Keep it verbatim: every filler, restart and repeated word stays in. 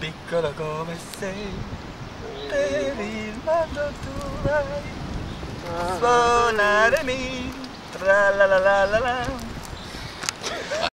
piccolo come sei, per il mondo tu vai, suonare mi, tra la la la la la.